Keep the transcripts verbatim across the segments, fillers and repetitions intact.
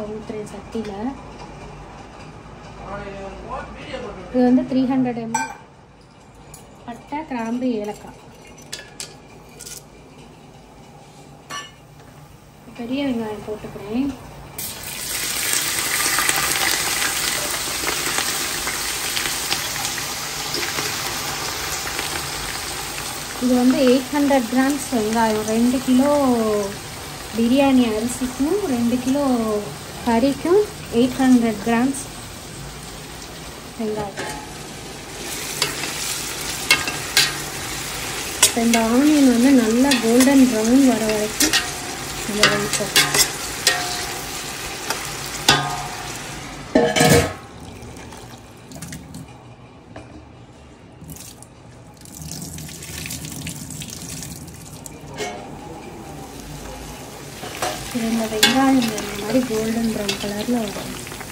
ஊற்றுறேன் சட்டியில். இது வந்து த்ரீ ஹண்ட்ரட் எம்எல் பட்டை, கிராம்பு, ஏலக்காய். பெரிய வெங்காயம் போட்டுக்கிறேன். இது வந்து எயிட் ஹண்ட்ரட் கிராம்ஸ் வெங்காயம். ரெண்டு கிலோ பிரியாணி அரிசிக்கும் ரெண்டு கிலோ கறிக்கும் எயிட் ஹண்ட்ரட் கிராம்ஸ் வெங்காயம். இந்த ஆனியன் வந்து நல்லா கோல்டன் ப்ரௌன் வர வரைக்கும் நல்லா வைப்போம். இந்த வெங்காயம் இந்த மாதிரி கோல்டன் ப்ரௌன் கலரில் வரும்.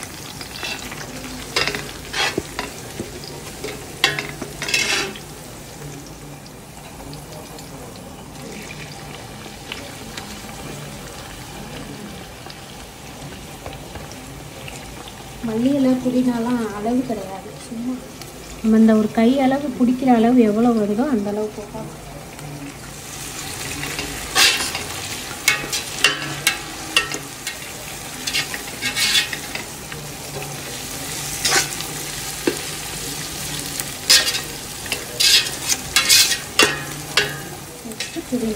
மல்லி இலை புதினாலாம் அளவு கிடையாது, சும்மா நம்ம இந்த ஒரு கை அளவு பிடிக்கிற அளவு எவ்வளோ வருதோ அந்த அளவு போட்டால். புதினா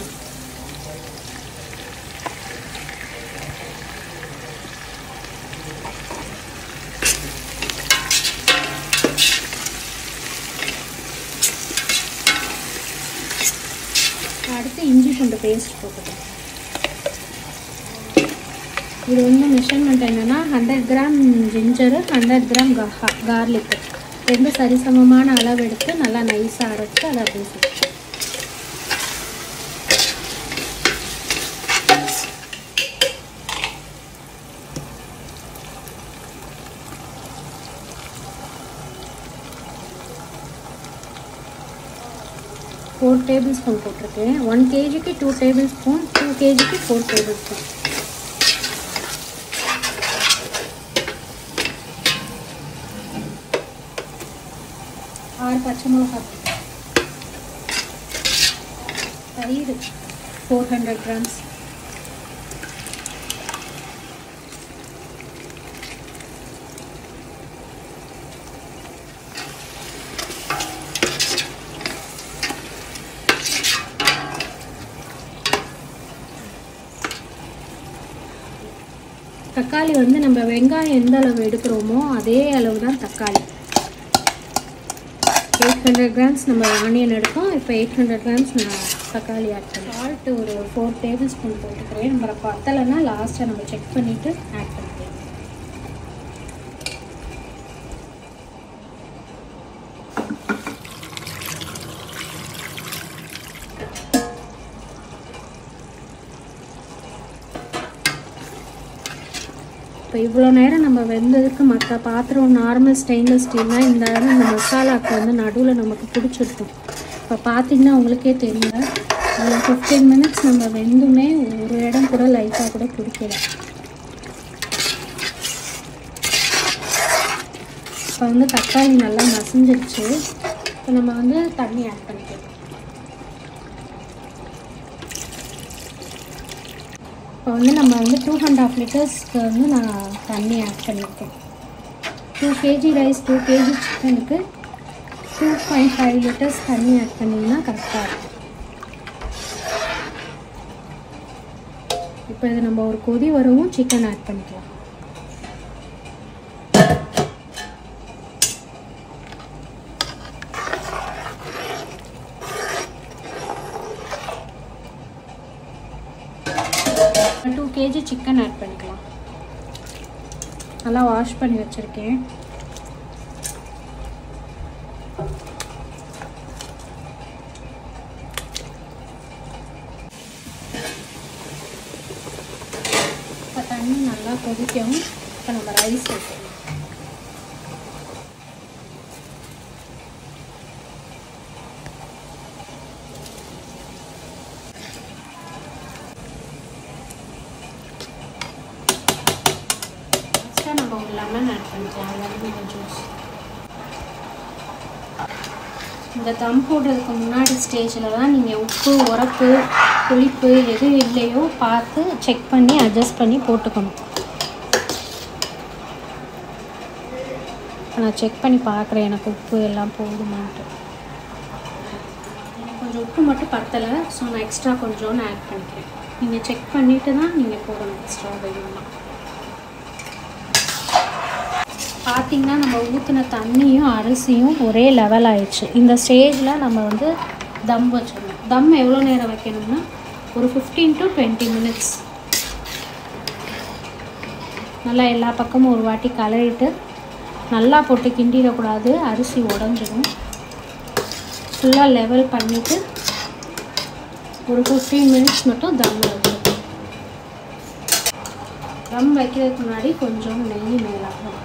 அடுத்து இஞ்சி பூண்டு பேஸ்ட் போட்டுக்கலாம். இது வந்து மெஷர்மெண்ட் என்னென்னா hundred gram ginger, hundred gram garlic ரெண்டு சரிசமமான அளவு எடுத்து நல்லா நைஸாக அரைச்சி அதை அப்படியே சேர்த்து. ஃபோர் டேபிள் ஸ்பூன் போட்டிருக்கேன். ஒன் கேஜிக்கு டூ டேபிள் ஸ்பூன், டூ கேஜிக்கு ஃபோர் டேபிள் ஸ்பூன். ஆறு பச்சை மிளகா, தயிர் ஃபோர் ஹண்ட்ரட் கிராம்ஸ், தக்காளி வந்து நம்ம வெங்காயம் எந்த அளவு எடுக்கிறோமோ அதே அளவு தான் தக்காளி. எயிட் ஹண்ட்ரட் கிராம்ஸ் நம்ம ஆனியன் எடுத்தோம், இப்போ எயிட் ஹண்ட்ரட் கிராம்ஸ் நான் தக்காளி ஆட் பண்ணேன். சால்ட்டு ஒரு ஃபோர் டேபிள் ஸ்பூன் போட்டுக்கிறேன். நம்ம பத்தலைன்னா லாஸ்ட்டாக நம்ம செக் பண்ணிவிட்டு ஆட் பண்ணிக்கலாம். இப்போ இவ்வளோ நேரம் நம்ம வெந்ததுக்கு மற்ற பாத்திரம் நார்மல் ஸ்டெயின்லெஸ் ஸ்டீல்னால் இந்த நேரம் இந்த மசாலாவுக்கு வந்து நடுவில் நமக்கு பிடிச்சிருக்கும். இப்போ பார்த்தீங்கன்னா உங்களுக்கே தெரியல, அதில் ஃபிஃப்டீன் மினிட்ஸ் நம்ம வெந்துமே ஒரு இடம் கூட லைட்டாக கூட பிடிக்கல. இப்போ வந்து தக்காளி நல்லா மசிஞ்சிருச்சு. இப்போ நம்ம வந்து தண்ணி ஆட் பண்ணிக்கலாம். இப்போ வந்து நம்ம வந்து டூ அண்ட் ஹாஃப் லிட்டர்ஸ்க்கு வந்து நான் தண்ணி ஆட் பண்ணியிருக்கேன். Two KG rice, two KG சிக்கனுக்கு டூ பாயிண்ட் ஃபைவ் லிட்டர்ஸ் தண்ணி ஆட் பண்ணிங்கன்னா கரெக்டாக இருக்கும். இப்போ இது நம்ம ஒரு கொதி வரவும் சிக்கன் ஆட் பண்ணிக்கலாம். டூ கேஜி சிக்கன் ஆட் பண்ணிக்கலாம். நல்லா வாஷ் பண்ணி வச்சுருக்கேன். இப்போ தண்ணி நல்லா கொதிக்கும். இப்போ நம்ம ரைஸ் வைக்கணும். லெமன் ஆட் பண்ணிக்கலாம், லெமன் ஜூஸ். இந்த தம் போடுறதுக்கு முன்னாடி ஸ்டேஜில் தான் நீங்கள் உப்பு, உரப்பு, புளிப்பு எது இல்லையோ பார்த்து செக் பண்ணி அட்ஜஸ்ட் பண்ணி போட்டுக்கணும். நான் செக் பண்ணி பார்க்குறேன் எனக்கு உப்பு எல்லாம் போடுமான்ட்டு. எனக்கு கொஞ்சம் உப்பு மட்டும் பத்தலை, ஸோ நான் எக்ஸ்ட்ரா கொஞ்சோன்னு ஆட் பண்ணிக்கிறேன். நீங்கள் செக் பண்ணிவிட்டு தான் நீங்கள் போடணும் எக்ஸ்ட்ரா வேணும்னா. பார்த்திங்கன்னா நம்ம ஊற்றின தண்ணியும் அரிசியும் ஒரே லெவல் ஆயிடுச்சு. இந்த ஸ்டேஜில் நம்ம வந்து தம் வச்சிடணும். தம் எவ்வளோ நேரம் வைக்கணும்னா ஒரு ஃபிஃப்டீன் டு டுவெண்ட்டி மினிட்ஸ் நல்லா எல்லா பக்கமும் ஒரு வாட்டி கலரிட்டு நல்லா போட்டு கிண்டிடக்கூடாது, அரிசி உடஞ்சிடும். ஃபுல்லாக லெவல் பண்ணிவிட்டு ஒரு ஃபிஃப்டீன் மினிட்ஸ் மட்டும் தம் வைக்கணும். தம் வைக்கிறதுக்கு முன்னாடி கொஞ்சம் நெய் மேலாகும்.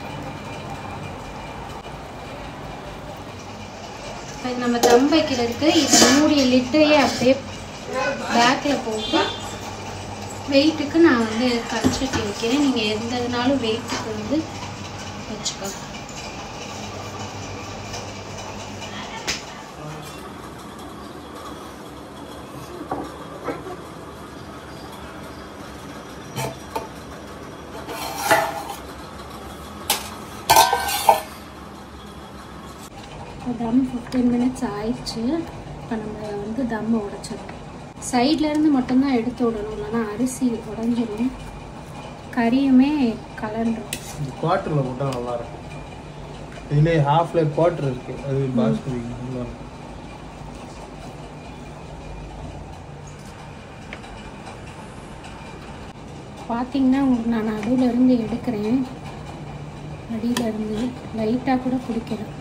நம்ம தம் வைக்கிறதுக்கு இது மூடிய லிட்டையே அப்படியே பேக்கில் போட்டு வெயிட்டுக்கு நான் வந்து கரைச்சிட்டு வைக்கிறேன். நீங்கள் எந்த இதனாலும் வெயிட்டுக்கு வந்து வச்சுக்கோங்க. தம் ஃபிஃப்டீன் மினிட்ஸ் ஆயிடுச்சு. இப்போ நம்ம வந்து தம்மை உடைச்சிடணும். சைட்லேருந்து மட்டும்தான் எடுத்து விடணும், இல்லைன்னா அரிசி உடஞ்சிடும், கறியுமே கலந்துடும். குவார்ட்டரில் போட்டால் நல்லாயிருக்கும். இதுலேயே ஹாஃப்ல குவார்ட்டர் இருக்குது, அது பாஸ்மதி நல்லா இருக்கும். பார்த்தீங்கன்னா உங்களுக்கு நான் நடுவிலேருந்து எடுக்கிறேன், அடியிலேருந்து லைட்டாக கூட பிடிக்கிறேன்.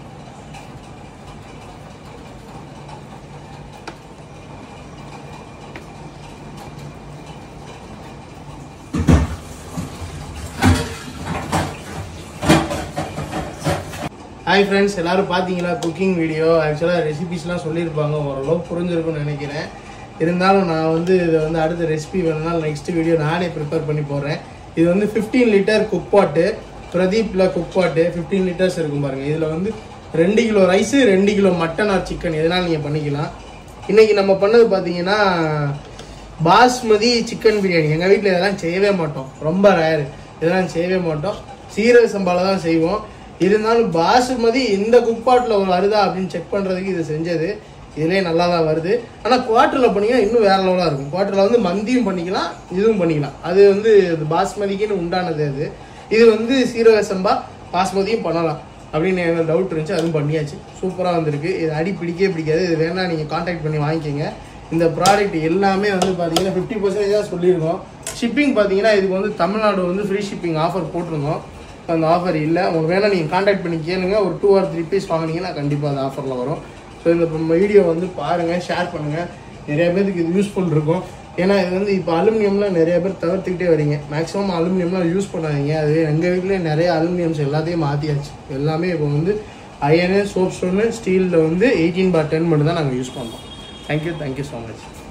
ஹாய் ஃப்ரெண்ட்ஸ், எல்லோரும் பார்த்தீங்களா குக்கிங் வீடியோ. ஆக்சுவலாக ரெசிபிஸ்லாம் சொல்லியிருப்பாங்க, ஓரளவுக்கு புரிஞ்சிருக்கும்னு நினைக்கிறேன். இருந்தாலும் நான் வந்து இதை வந்து அடுத்த ரெசிபி வேணும்னாலும் நெக்ஸ்ட் வீடியோ நானே ப்ரிப்பேர் பண்ணி போடுறேன். இது வந்து ஃபிஃப்டீன் லிட்டர் குக் பாட்டு, பிரதீப்பில் குக் பாட்டு ஃபிஃப்டீன் லிட்டர்ஸ் இருக்கும் பாருங்கள். இதில் வந்து ரெண்டு கிலோ ரைஸு, ரெண்டு கிலோ மட்டன் ஆர் சிக்கன் எதனால் நீங்கள் பண்ணிக்கலாம். இன்றைக்கி நம்ம பண்ணது பார்த்தீங்கன்னா பாஸ்மதி சிக்கன் பிரியாணி. எங்கள் வீட்டில் இதெல்லாம் செய்யவே மாட்டோம், ரொம்ப ரேரு, இதெல்லாம் செய்யவே மாட்டோம். சீரக சம்பாவில் தான் செய்வோம். இருந்தாலும் பாசுமதி இந்த குக்பாட்டில் ஒரு வருதா அப்படின்னு செக் பண்ணுறதுக்கு இது செஞ்சது. இதுலேயே நல்லா தான் வருது. ஆனால் குவார்ட்டரில் பண்ணிங்கன்னா இன்னும் வேறு லெவலாக இருக்கும். குவார்ட்டரில் வந்து மந்தியும் பண்ணிக்கலாம், இதுவும் பண்ணிக்கலாம். அது வந்து பாஸ்மதிக்குன்னு உண்டானது. அது இது வந்து சீரக சம்பா பாஸ்மதியும் பண்ணலாம் அப்படின்னு எனக்கு டவுட் இருந்துச்சு, அதுவும் பண்ணியாச்சு. சூப்பராக வந்திருக்கு. இது அடி பிடிக்கவே பிடிக்காது. இது வேணால் நீங்கள் கான்டாக்ட் பண்ணி வாங்கிக்கோங்க. இந்த ப்ராடக்ட் எல்லாமே வந்து பார்த்தீங்கன்னா ஃபிஃப்டி பர்சன்டேஜ் தான் சொல்லியிருக்கோம். ஷிப்பிங் பார்த்தீங்கன்னா இதுக்கு வந்து தமிழ்நாடு வந்து ஃப்ரீ ஷிப்பிங் ஆஃபர் போட்டிருந்தோம். அந்த ஆஃபர் இல்லை. உங்களுக்கு வேணால் நீங்கள் கான்டாக்ட் பண்ணி கேளுங்க. ஒரு டூ ஆர் த்ரீ பீஸ் வாங்கினீங்கன்னா கண்டிப்பாக அந்த ஆஃபரில் வரும். ஸோ இந்த வீடியோ வந்து பாருங்கள், ஷேர் பண்ணுங்கள். நிறைய பேருக்கு இது யூஸ்ஃபுல் இருக்கும். ஏன்னா இது வந்து இப்போ அலுமினியம்லாம் நிறைய பேர் தவிர்த்துக்கிட்டே வரீங்க. மேக்ஸிமம் அலுமினியம்லாம் யூஸ் பண்ணாதீங்க. அது எங்கள் வீட்டிலே நிறைய அலுமினியம்ஸ் எல்லாத்தையும் மாற்றியாச்சு. எல்லாமே இப்போ வந்து அயனு, சோப் ஸ்டோனு, ஸ்டீலில் வந்து எயிட்டீன் பார் டென் மட்டும் தான் நாங்கள் யூஸ் பண்ணுறோம். Thank you thank you so much.